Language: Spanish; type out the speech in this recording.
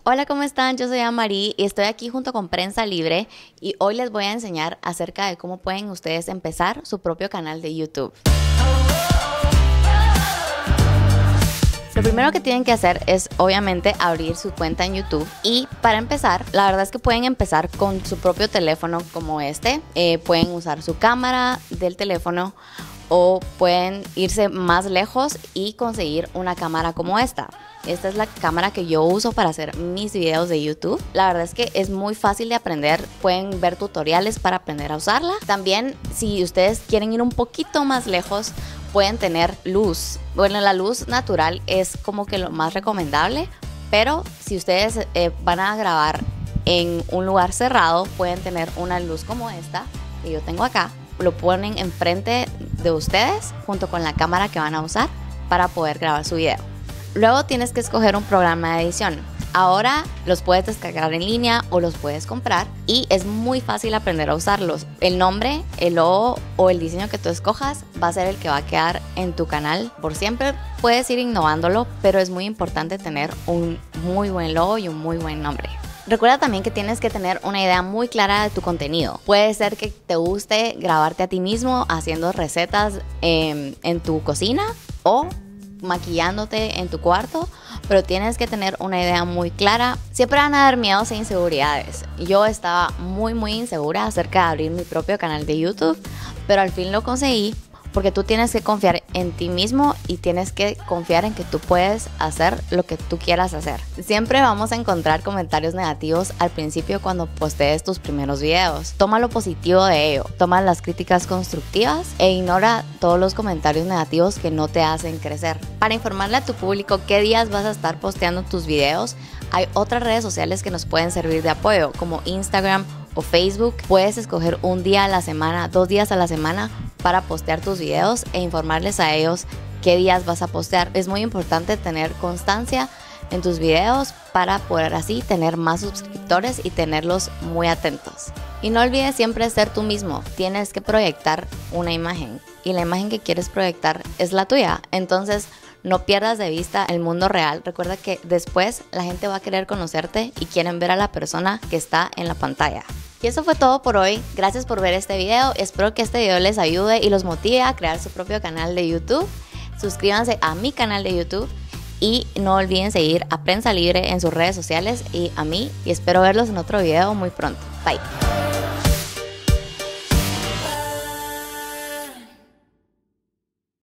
Hola, ¿cómo están? Yo soy Amari y estoy aquí junto con Prensa Libre y hoy les voy a enseñar acerca de cómo pueden ustedes empezar su propio canal de YouTube. Lo primero que tienen que hacer es obviamente abrir su cuenta en YouTube y para empezar, la verdad es que pueden empezar con su propio teléfono como este. Pueden usar su cámara del teléfono o pueden irse más lejos y conseguir una cámara como esta. Esta es la cámara que yo uso para hacer mis videos de YouTube. La verdad es que es muy fácil de aprender. Pueden ver tutoriales para aprender a usarla. También, si ustedes quieren ir un poquito más lejos, pueden tener luz. Bueno, la luz natural es como que lo más recomendable, pero si ustedes van a grabar en un lugar cerrado, pueden tener una luz como esta que yo tengo acá. Lo ponen enfrente de ustedes junto con la cámara que van a usar para poder grabar su video. Luego tienes que escoger un programa de edición. Ahora los puedes descargar en línea o los puedes comprar y es muy fácil aprender a usarlos. El nombre, el logo o el diseño que tú escojas va a ser el que va a quedar en tu canal por siempre. Puedes ir innovándolo, pero es muy importante tener un muy buen logo y un muy buen nombre. Recuerda también que tienes que tener una idea muy clara de tu contenido. Puede ser que te guste grabarte a ti mismo haciendo recetas en tu cocina o maquillándote en tu cuarto, pero tienes que tener una idea muy clara. Siempre van a haber miedos e inseguridades. Yo estaba muy insegura acerca de abrir mi propio canal de YouTube, pero al fin lo conseguí porque tú tienes que confiar en ti mismo y tienes que confiar en que tú puedes hacer lo que tú quieras hacer. Siempre vamos a encontrar comentarios negativos al principio cuando postees tus primeros videos. Toma lo positivo de ello, toma las críticas constructivas e ignora todos los comentarios negativos que no te hacen crecer. Para informarle a tu público qué días vas a estar posteando tus videos, hay otras redes sociales que nos pueden servir de apoyo, como Instagram o Facebook. Puedes escoger un día a la semana, 2 días a la semana para postear tus videos e informarles a ellos qué días vas a postear. Es muy importante tener constancia en tus videos para poder así tener más suscriptores y tenerlos muy atentos. Y no olvides siempre ser tú mismo. Tienes que proyectar una imagen y la imagen que quieres proyectar es la tuya. Entonces no pierdas de vista el mundo real. Recuerda que después la gente va a querer conocerte y quieren ver a la persona que está en la pantalla. Y eso fue todo por hoy. Gracias por ver este video. Espero que este video les ayude y los motive a crear su propio canal de YouTube. Suscríbanse a mi canal de YouTube y no olviden seguir a Prensa Libre en sus redes sociales y a mí. Y espero verlos en otro video muy pronto. Bye.